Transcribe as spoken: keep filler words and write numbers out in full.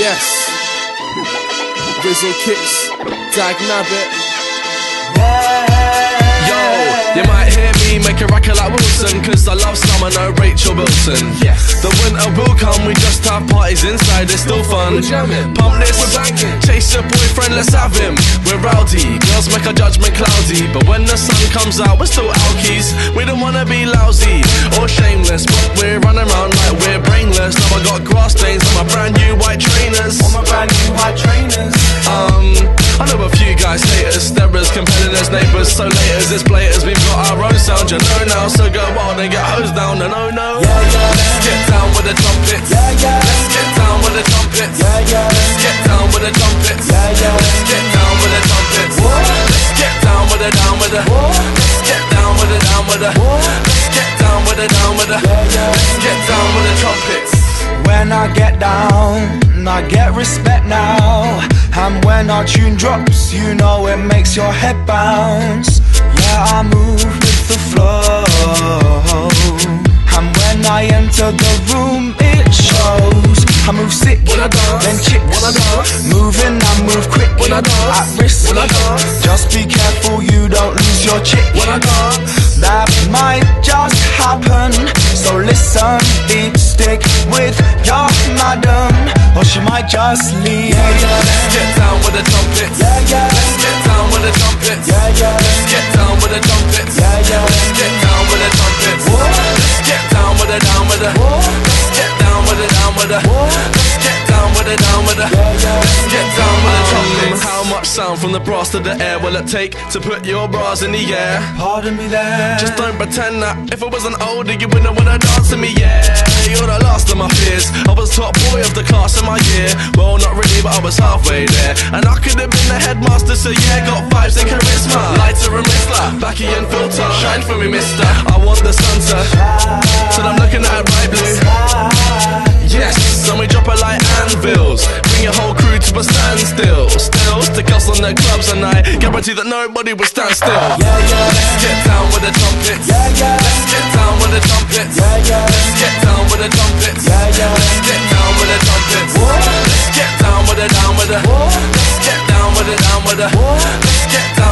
Yes. Rizzle kicks, Dag Nabbit. Yo, you might hear me make a record like Wilson, cause I love summer, no Rachel Wilson. Yes. The winter will come, we just have parties inside, it's still fun. We're jamming, Pump this, we're banging. Chase your boyfriend, let's have him. We're rowdy, girls make our judgment cloudy, but when the sun comes out, we're still alkies. We don't wanna be lousy or shameless, but we're running around like we're brainless. Now I got grass stains on my brand new white trainers. On my brand new white trainers. Um, I know a few guys hate us, they're as compelling as neighbours, so laters, it's blaters, we've got our own sound, you know now. So go wild and get hosed down, and oh no. Yeah, yeah. Let's get down with the trumpets. Yeah, yeah. Let's get down with the trumpets. Yeah, yeah. Let's get down with the trumpets. Yeah, yeah. Let's get down with the trumpets. What? Let's get down with the down with the. What? Let's get down with the down with the. What? Let's get down with the down with the. Yeah, yeah. Let's get down with the trumpets. When I get down, I get respect now. And when our tune drops, you know it makes your head bounce. Yeah, I move with the flow. And when I enter the room, it shows. I move sick, When I dance, then chicks. when I dance, Moving, I move quick, when I dance, at risk. when I dance, Just be careful you don't lose your chick. when I dance. That might just happen, so listen, deep, stick with your madam, or she might just leave. Yeah, yeah. Let's get down with the trumpets. Yeah, yeah. Let's get down with the trumpets. Yeah, yeah. Let's get down with the trumpets. Yeah, yeah. Let's get down with the trumpets. What? Let's get down with the down with the. What? Let's get down with the down with the. What? Let's get down with the down with the. Yeah, yeah. Let's get down with the trumpets. How much sound from the brass to the air will it take to put your bras in the air? Pardon me there. Just don't pretend that if I wasn't older you wouldn't wanna dance to me, yeah. You're the last of my fears. I was top boy of the class in my year. Well, not really, but I was halfway there. And I could have been the headmaster, so yeah, got vibes and charisma. Lighter and whistler, backy and filter. Shine for me, mister. I want the sun to till I'm looking at it bright blue. Yes, and we drop it like anvils. Bring your whole crew to a standstill. Still, stick us on the clubs and I guarantee that nobody will stand still. Yeah, yeah. Let's get down with the trumpets. Yeah, yeah. Let's get down with the trumpets. Yeah, yeah. Let's get down with the trumpets. Yeah, yeah. Let's get down with the trumpets. What? Let's get down with the down with the. What? Let's get down with the down with the. What? Let's get down